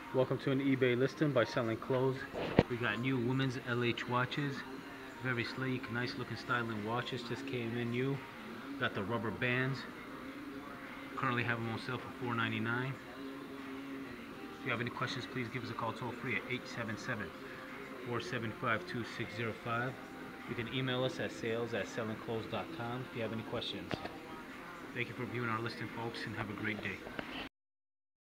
Welcome to an eBay listing by Selling Clothes. We got new women's LH watches. Very sleek, nice looking styling watches. Just came in new. Got the rubber bands. Currently have them on sale for $4.99. If you have any questions, please give us a call toll free at 877-475-2605. You can email us at sales@sellingclothes.com if you have any questions. Thank you for viewing our listing, folks, and have a great day.